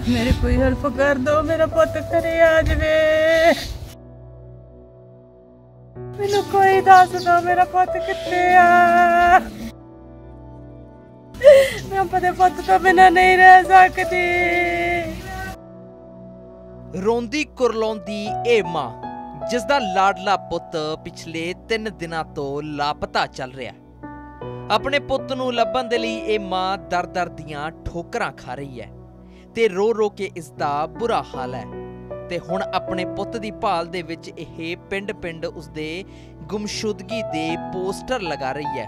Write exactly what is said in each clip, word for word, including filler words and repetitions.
मेरी कोई हेल्प कर दो, मेरा पुत घरे आ जावे। मैनू कोई दस दो, मेरा पुत कित्थे आ। मैं अपने पुत तो बिना नहीं रह सकती। रोंदी कुरलाउंदी ए मां जिसदा लाडला पुत पिछले तीन दिनों तो लापता चल रहा है। अपने पुत नूं लभण दे लई ए मां दर दर दियां ठोकरां खा रही है ते रो रो के इसदा बुरा हाल है ते हुण अपने पुत दी भाल दे विच इह पिंड पिंड उसदे गुमशुदगी दे पोस्टर लगा रही है।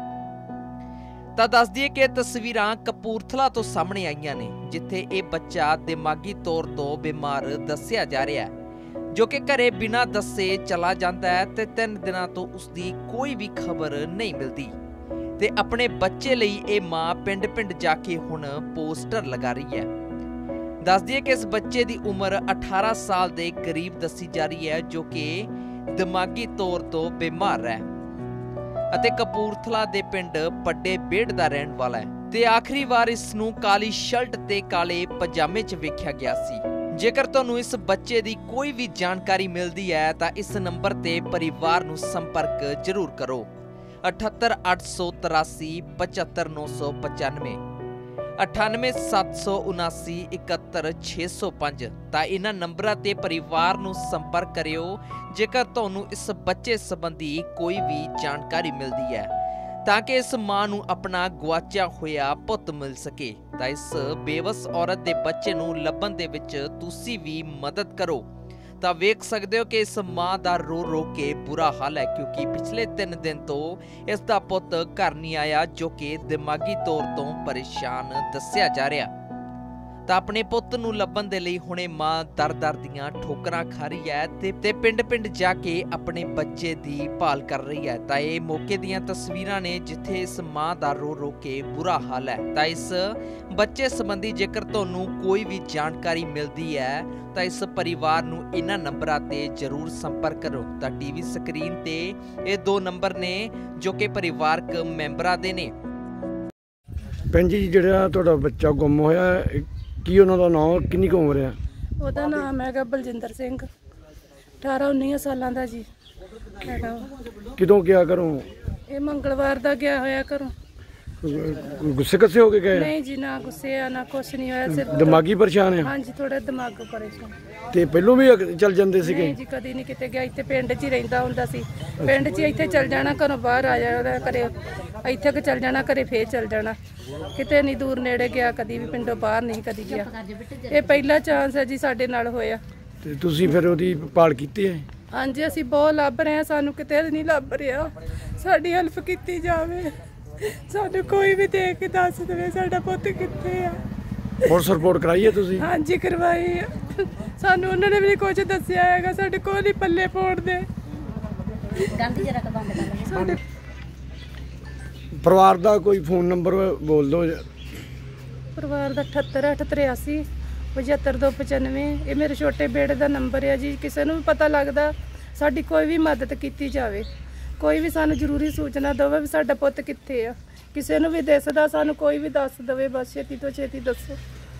तां दस दईए कि तस्वीरां कपूरथला तो सामने आईयां ने जिथे ये बच्चा दिमागी तौर तो बीमार दस्सिया जा रहा है, जो कि घरे बिना दस्से चला जाता है ते तीन दिनों तो उसकी कोई भी खबर नहीं मिलती ते अपने बच्चे लई ये मां पिंड पिंड जाके हुण पोस्टर लगा रही है। दस दईए कि इस बच्चे की उम्र अठारह साल के करीब दसी जा रही है, जो कि दिमागी तौर तो बीमार है ਅਤੇ ਕਪੂਰਥਲਾ ਦੇ ਪਿੰਡ ਪੱਡੇ ਬੇੜ ਦਾ ਰਹਿਣ ਵਾਲਾ ਹੈ ਤੇ ਆਖਰੀ ਵਾਰ ਇਸ ਨੂੰ ਕਾਲੀ ਸ਼ਰਟ ਤੇ ਕਾਲੇ ਪਜਾਮੇ 'ਚ ਵੇਖਿਆ ਗਿਆ ਸੀ। ਜੇਕਰ ਤੁਹਾਨੂੰ ਇਸ ਬੱਚੇ ਦੀ ਕੋਈ ਵੀ ਜਾਣਕਾਰੀ ਮਿਲਦੀ ਹੈ ਤਾਂ ਇਸ ਨੰਬਰ ਤੇ ਪਰਿਵਾਰ ਨੂੰ ਸੰਪਰਕ ਜ਼ਰੂਰ ਕਰੋ। ਅਠੱਤਰ ਅੱਠ ਸੌ ਤਰਾਸੀ ਪਚੱਤਰ ਨੌ ਸੌ ਪਚਾਨਵੇਂ ਅਠਾਨਵੇਂ ਸੱਤ ਸੌ ਉਨਾਸੀ ਇਕਹੱਤਰ ਛੇ ਸੌ ਪੰਜ ਤਾਂ ਇਹਨਾਂ ਨੰਬਰਾਂ ਤੇ ਪਰਿਵਾਰ ਨੂੰ ਸੰਪਰਕ ਕਰਿਓ ਜੇਕਰ ਤੁਹਾਨੂੰ ਇਸ ਬੱਚੇ ਸੰਬੰਧੀ ਕੋਈ ਵੀ ਜਾਣਕਾਰੀ ਮਿਲਦੀ ਹੈ ਤਾਂ ਕਿ ਇਸ ਮਾਂ ਨੂੰ ਆਪਣਾ ਗਵਾਚਿਆ ਹੋਇਆ ਪੁੱਤ ਮਿਲ ਸਕੇ। ਤਾਂ ਇਸ ਬੇਵਸ ਔਰਤ ਦੇ ਬੱਚੇ ਨੂੰ ਲੱਭਣ ਦੇ ਵਿੱਚ ਤੁਸੀਂ ਵੀ ਮਦਦ ਕਰੋ। ਤਾਂ ਵੇਖ ਸਕਦੇ ਹੋ ਕਿ ਇਸ ਮਾਂ ਦਾ ਰੋ ਰੋ ਕੇ ਬੁਰਾ ਹਾਲ ਹੈ ਕਿਉਂਕਿ ਪਿਛਲੇ ਤਿੰਨ ਦਿਨ ਤੋਂ ਇਸ ਦਾ ਪੁੱਤ ਘਰ ਨਹੀਂ ਆਇਆ, ਜੋ ਕਿ ਦਿਮਾਗੀ ਤੌਰ ਤੋਂ ਪਰੇਸ਼ਾਨ ਦੱਸਿਆ ਜਾ ਰਿਹਾ। ਤਾਂ ਆਪਣੇ ਪੁੱਤ ਨੂੰ ਲੱਭਣ ਦੇ ਲਈ ਹੁਣੇ ਮਾਂ ਦਰ ਦਰ ਦੀਆਂ ਠੋਕਰਾਂ ਖਾ ਰਹੀ ਹੈ ਤੇ ਤੇ ਪਿੰਡ ਪਿੰਡ ਜਾ ਕੇ ਆਪਣੇ ਬੱਚੇ ਦੀ ਭਾਲ ਕਰ ਰਹੀ ਹੈ। ਤਾਂ ਇਹ ਮੌਕੇ ਦੀਆਂ ਤਸਵੀਰਾਂ ਨੇ ਜਿੱਥੇ ਇਸ ਮਾਂ ਦਾ ਰੋ ਰੋ ਕੇ ਬੁਰਾ ਹਾਲ ਹੈ। ਤਾਂ ਇਸ ਬੱਚੇ ਸੰਬੰਧੀ ਜੇਕਰ ਤੁਹਾਨੂੰ ਕੋਈ ਵੀ ਜਾਣਕਾਰੀ ਮਿਲਦੀ ਹੈ ਤਾਂ ਇਸ ਪਰਿਵਾਰ ਨੂੰ ਇਹਨਾਂ ਨੰਬਰਾਂ ਤੇ ਜ਼ਰੂਰ ਸੰਪਰਕ ਕਰੋ। ਤਾਂ ਟੀਵੀ ਸਕਰੀਨ ਤੇ ਇਹ ਦੋ ਨੰਬਰ ਨੇ ਜੋ ਕਿ ਪਰਿਵਾਰਕ ਮੈਂਬਰਾਂ ਦੇ ਨੇ। ਭੈਣ ਜੀ ਜਿਹੜਾ ਤੁਹਾਡਾ ਬੱਚਾ ਗੁੰਮ ਹੋਇਆ ਕੀ ਉਹਨਾਂ ਦਾ ਨਾਮ ਕਿੰਨੀ ਕੁ ਉਮਰ ਹੈ? ਉਹਦਾ ਨਾਮ ਹੈਗਾ ਬਲਜਿੰਦਰ ਸਿੰਘ, ਅਠਾਰਾਂ ਉੱਨੀ ਸਾਲਾਂ ਦਾ ਜੀ ਹੈਗਾ। ਕਿਦੋਂ ਗਿਆ ਘਰੋਂ? ਇਹ ਮੰਗਲਵਾਰ ਦਾ ਗਿਆ ਹੋਇਆ ਘਰੋਂ। ਗੁੱਸੇ ਕੱਸੇ ਹੋ ਕੇ ਗਏ? ਨਹੀਂ ਜੀ, ਨਾ ਗੁੱਸੇ ਆ ਨਾ ਕੁਛ ਨਹੀਂ ਹੋਇਆ, ਸਿਰਫ ਦਿਮਾਗੀ ਪਰੇਸ਼ਾਨ ਹੈ। ਹਾਂਜੀ, ਥੋੜਾ ਦਿਮਾਗ ਪਰੇਸ਼ਾਨ। ਤੇ ਪਹਿਲੋਂ ਵੀ ਚੱਲ ਜਾਂਦੇ ਸੀਗੇ? ਨਹੀਂ ਜੀ, ਕਦੀ ਨਹੀਂ ਕਿਤੇ ਗਿਆ। ਇੱਥੇ ਪਿੰਡ 'ਚ ਹੀ ਰਹਿੰਦਾ ਹੁੰਦਾ ਸੀ। ਪਿੰਡ 'ਚ ਇੱਥੇ ਚੱਲ ਜਾਣਾ, ਘਰੋਂ ਬਾਹਰ ਆ ਜਾਣਾ, ਘਰੇ ਇੱਥੇ ਕਿ ਚੱਲ ਜਾਣਾ, ਘਰੇ ਫੇਰ ਚੱਲ ਜਾਣਾ। ਕਿਤੇ ਨਹੀਂ ਦੂਰ ਨੇੜੇ ਗਿਆ, ਕਦੀ ਵੀ ਪਿੰਡੋਂ ਬਾਹਰ ਨਹੀਂ ਕਦੀ ਗਿਆ। ਇਹ ਪਹਿਲਾ ਚਾਂਸ ਹੈ ਜੀ ਸਾਡੇ ਨਾਲ ਹੋਇਆ। ਤੇ ਤੁਸੀਂ ਫਿਰ ਉਹਦੀ ਭਾਲ ਕੀਤੀ ਹੈ? ਹਾਂਜੀ, ਅਸੀਂ ਬਹੁਤ ਲੱਭ ਰਹੇ ਹਾਂ, ਸਾਨੂੰ ਕਿਤੇ ਨਹੀਂ ਲੱਭ ਰਿਹਾ। ਸਾਡੀ ਹੈਲਪ ਕੀਤੀ ਜਾਵੇ, ਸਾਨੂੰ ਕੋਈ ਵੀ ਦੇਖ ਕੇ ਦੱਸ ਦੇਵੇ ਸਾਡਾ ਪੁੱਤ ਕਿੱਥੇ ਆ। ਪੁਲਿਸ ਰਿਪੋਰਟ ਕਰਾਈ ਹੈ ਤੁਸੀਂ? ਹਾਂਜੀ, ਕਰਵਾਈ ਹੈ। ਸਾਨੂੰ ਉਹਨਾਂ ਨੇ ਵੀ ਕੁਝ ਦੱਸਿਆ ਹੈਗਾ, ਸਾਡੇ ਕੋਲ ਹੀ ਪੱਲੇ ਪਾਉਣ ਦੇ। ਸਾਡੇ ਪਰਿਵਾਰ ਦਾ ਕੋਈ ਫੋਨ ਨੰਬਰ ਬੋਲ ਦਿਓ। ਪਰਿਵਾਰ ਦਾ ਅਠੱਤਰ ਅੱਠ ਤਰਿਆਸੀ ਪਝੱਤਰ ਦੋ ਪਚਾਨਵੇਂ ਇਹ ਮੇਰੇ ਛੋਟੇ ਬੇੜੇ ਦਾ ਨੰਬਰ ਹੈ ਜੀ। ਕਿਸੇ ਨੂੰ ਵੀ ਪਤਾ ਲੱਗਦਾ ਸਾਡੀ ਕੋਈ ਵੀ ਮਦਦ ਕੀਤੀ ਜਾਵੇ, ਕੋਈ ਵੀ ਸਾਨੂੰ ਜ਼ਰੂਰੀ ਸੂਚਨਾ ਦੇਵੇ ਵੀ ਸਾਡਾ ਪੁੱਤ ਕਿੱਥੇ ਆ। ਕਿਸੇ ਨੂੰ ਵੀ ਦਿਸਦਾ ਸਾਨੂੰ ਕੋਈ ਵੀ ਦੱਸ ਦੇਵੇ, ਬਸ ਛੇਤੀ ਤੋਂ ਛੇਤੀ ਦੱਸੋ।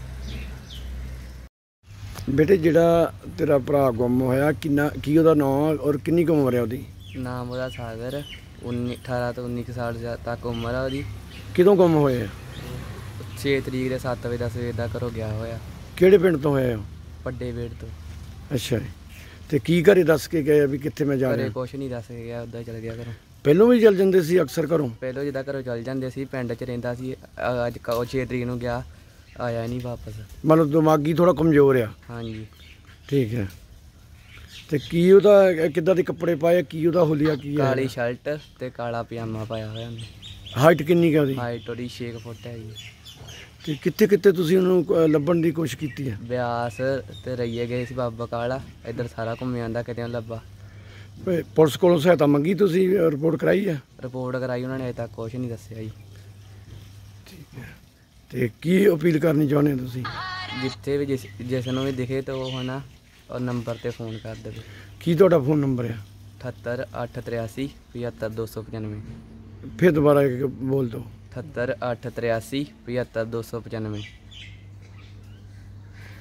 ਬੇਟੇ ਜਿਹੜਾ ਤੇਰਾ ਭਰਾ ਗੁੰਮ ਹੋਇਆ ਕਿੰਨਾ ਕੀ ਉਹਦਾ ਨਾਮ ਔਰ ਕਿੰਨੀ ਕੁ ਉਮਰ ਹੈ ਉਹਦੀ? ਨਾਮ ਉਹਦਾ ਸਾਗਰ, ਉੱਨੀ ਅਠਾਰਾਂ ਤੋਂ ਉੱਨੀ ਕੁ ਸਾਲ ਤੱਕ ਉਮਰ ਆ ਉਹਦੀ। ਕਿਦੋਂ ਗੁੰਮ ਹੋਇਆ? ਛੇ ਤਰੀਕ ਦੇ ਸੱਤ ਵਜੇ ਦਾ ਸਵੇਰ ਦਾ ਘਰੋਂ ਗਿਆ ਹੋਇਆ। ਕਿਹੜੇ ਪਿੰਡ ਤੋਂ ਹੋਇਆ? ਵੱਡੇ ਬੇੜ ਤੋਂ। ਅੱਛਾ ਜੀ। ਤੇ ਕੀ ਘਰੇ ਦੱਸ ਕੇ ਗਏ ਵੀ ਕਿੱਥੇ ਮੈਂ ਜਾ ਰਿਹਾ? ਘਰੇ ਕੁਛ ਨਹੀਂ ਦੱਸ ਕੇ ਗਿਆ, ਉੱਦਾਂ ਹੀ ਚਲ ਗਿਆ ਘਰੋਂ। ਪਹਿਲੋਂ ਵੀ ਚੱਲ ਜਾਂਦੇ ਸੀ ਅਕਸਰ ਘਰੋਂ? ਪਹਿਲੋਂ ਜਿੱਦਾਂ ਘਰੋਂ ਚੱਲ ਜਾਂਦੇ ਸੀ, ਪਿੰਡ 'ਚ ਰਹਿੰਦਾ ਸੀ। ਅੱਜ ਉਹ ਛੇ ਤਰੀਕ ਨੂੰ ਗਿਆ, ਆਇਆ ਨਹੀਂ ਵਾਪਸ। ਮਤਲਬ ਦਿਮਾਗੀ ਥੋੜਾ ਕਮਜ਼ੋਰ ਆ? ਹਾਂਜੀ। ਠੀਕ ਹੈ। ਤੇ ਕੀ ਉਹਦਾ ਕਿੱਦਾਂ ਦੇ ਕੱਪੜੇ ਪਾਏ, ਕੀ ਉਹਦਾ ਹੁਲੀਆ ਕੀ ਹੈ? ਕਾਲੀ ਸ਼ਰਟ ਤੇ ਕਾਲਾ ਪਜਾਮਾ ਪਾਇਆ ਹੋਇਆ ਉਹਨੇ। ਹਾਈਟ ਕਿੰਨੀ ਕੁ ਉਹਦੀ? ਹਾਈਟ ਉਹਦੀ ਛੇ ਫੁੱਟ ਹੈ ਜੀ। ਤੇ ਕਿੱਥੇ ਕਿੱਥੇ ਤੁਸੀਂ ਉਹਨੂੰ ਲੱਭਣ ਦੀ ਕੋਸ਼ਿਸ਼ ਕੀਤੀ ਹੈ? ਬਿਆਸ ਤੇ ਰਈਏ ਗਏ ਸੀ, ਬਾਬਾ ਕਾਲਾ, ਇੱਧਰ ਸਾਰਾ ਘੁੰਮ ਆਂਦਾ, ਕਿਤੇ ਲੱਭਾ। ਪੁਲਿਸ ਕੋਲੋਂ ਸਹਾਇਤਾ ਮੰਗੀ ਤੁਸੀਂ? ਰਿਪੋਰਟ ਕਰਾਈ ਹੈ? ਰਿਪੋਰਟ ਕਰਾਈ ਉਹਨਾਂ ਨੇ, ਅਜੇ ਤੱਕ ਕੁਛ ਨਹੀਂ ਦੱਸਿਆ ਜੀ। ਠੀਕ ਹੈ। ਤੇ ਕੀ ਅਪੀਲ ਕਰਨੀ ਚਾਹੁੰਦੇ ਹੋ ਤੁਸੀਂ? ਜਿੱਥੇ ਵੀ ਜਿਸ ਜਿਸ ਨੂੰ ਵੀ ਦਿਖੇ ਤਾਂ ਉਹ ਹੈ ਨਾ ਉਹ ਨੰਬਰ 'ਤੇ ਫੋਨ ਕਰ ਦੇਵੇ। ਕੀ ਤੁਹਾਡਾ ਫੋਨ ਨੰਬਰ ਹੈ? ਅਠੱਤਰ ਅੱਠ ਤਰਿਆਸੀ ਪਝੱਤਰ ਦੋ ਸੌ ਪਚਾਨਵੇਂ। ਫਿਰ ਦੁਬਾਰਾ ਬੋਲ ਦਿਓ। ਅਠੱਤਰ ਅੱਠ ਤਰਿਆਸੀ ਪਝੱਤਰ ਦੋ ਸੌ ਪਚਾਨਵੇਂ।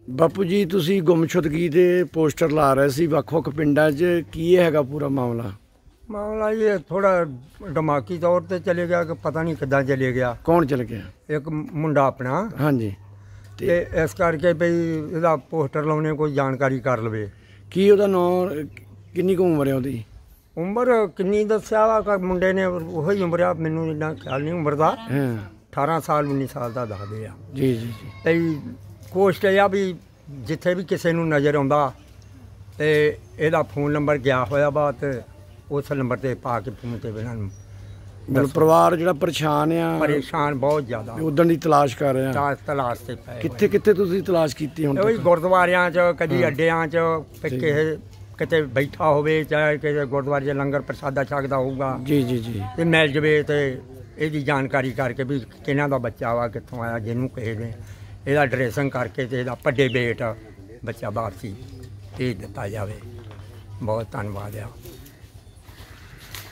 ਬਾਪੂ ਜੀ ਤੁਸੀਂ ਗੁੰਮਸ਼ੁਦਗੀ ਦੇ ਪੋਸਟਰ ਲਾ ਰਹੇ ਸੀ ਵੱਖ-ਵੱਖ ਪਿੰਡਾਂ 'ਚ, ਕੀ ਇਹ ਹੈਗਾ ਪੂਰਾ ਮਾਮਲਾ? ਮਾਮਲਾ ਇਹ ਥੋੜਾ ਦਿਮਾਗੀ ਤੌਰ ਤੇ ਚਲੇ ਗਿਆ ਕਿ ਪਤਾ ਨਹੀਂ ਕਿੱਦਾਂ ਚਲੇ ਗਿਆ। ਕੌਣ ਚਲ ਗਿਆ? ਇੱਕ ਮੁੰਡਾ ਆਪਣਾ, ਹਾਂਜੀ। ਤੇ ਇਸ ਕਰਕੇ ਵੀ ਇਹਦਾ ਪੋਸਟਰ ਲਾਉਣੇ ਕੋਈ ਜਾਣਕਾਰੀ ਕਰ ਲਵੇ। ਕੀ ਉਹਦਾ ਨਾਂ, ਕਿੰਨੀ ਕੁ ਉਮਰ ਹੈ ਉਹਦੀ? ਉਮਰ ਕਿੰਨੀ ਦੱਸਿਆ ਵਾ ਕਿ ਮੁੰਡੇ ਨੇ ਉਹੀ ਉਮਰ ਆ, ਮੈਨੂੰ ਇੰਨਾ ਖਿਆਲ ਨਹੀਂ ਉਮਰ ਦਾ। ਹਾਂ ਅਠਾਰਾਂ ਸਾਲ ਉੱਨੀ ਸਾਲ ਦਾ ਦੱਸਦੇ ਆ। ਜੀ ਜੀ ਜੀ। ਤੇ ਕੋਸ਼ਟ ਇਹ ਆ ਵੀ ਜਿੱਥੇ ਵੀ ਕਿਸੇ ਨੂੰ ਨਜ਼ਰ ਆਉਂਦਾ ਤੇ ਇਹਦਾ ਫੋਨ ਨੰਬਰ ਗਿਆ ਹੋਇਆ ਵਾ ਤੇ ਉਸ ਨੰਬਰ ਤੇ ਪਾ ਕੇ ਫੋਨ ਤੇ ਇਹਨਾਂ ਨੂੰ ਮਤਲਬ ਪਰਿਵਾਰ ਜਿਹੜਾ ਪਰੇਸ਼ਾਨ ਆ, ਪਰੇਸ਼ਾਨ ਬਹੁਤ ਜ਼ਿਆਦਾ, ਉਦਣ ਦੀ ਤਲਾਸ਼ ਕਰ ਰਿਹਾ। ਤਾਂ ਤਲਾਸ਼ ਤੇ ਪਏ ਕਿੱਥੇ ਕਿੱਥੇ ਤੁਸੀਂ ਤਲਾਸ਼ ਕੀਤੀ ਹੁਣ ਉਹੀ ਤੱਕ? ਗੁਰਦੁਆਰਿਆਂ 'ਚ, ਕਦੀ ਹਾਂ। ਅੱਡਿਆਂ 'ਚ, ਵੀ ਠੀਕ। ਕਿਸੇ ਕਿਤੇ ਬੈਠਾ ਹੋਵੇ, ਚਾਹੇ ਕਿਸੇ ਗੁਰਦੁਆਰੇ 'ਚ ਲੰਗਰ ਪ੍ਰਸ਼ਾਦਾ ਛਕਦਾ ਹੋਊਗਾ ਜੀ ਜੀ ਜੀ। ਤੇ ਮਿਲ ਜਵੇ ਤੇ ਇਹਦੀ ਜਾਣਕਾਰੀ ਕਰਕੇ ਵੀ ਕਿਹਨਾਂ ਦਾ ਬੱਚਾ ਵਾ, ਕਿੱਥੋਂ ਆਇਆ, ਜਿਹਨੂੰ ਕਿਸੇ ਨੇ ਇਹਦਾ ਡਰੈਸਿੰਗ ਕਰਕੇ ਤੇ ਇਹਦਾ ਵੱਡੇ ਬੇਟ ਬੱਚਾ ਬਾਹਰ ਸੀ ਭੇਜ ਦਿੱਤਾ ਜਾਵੇ। ਬਹੁਤ ਧੰਨਵਾਦ ਆ।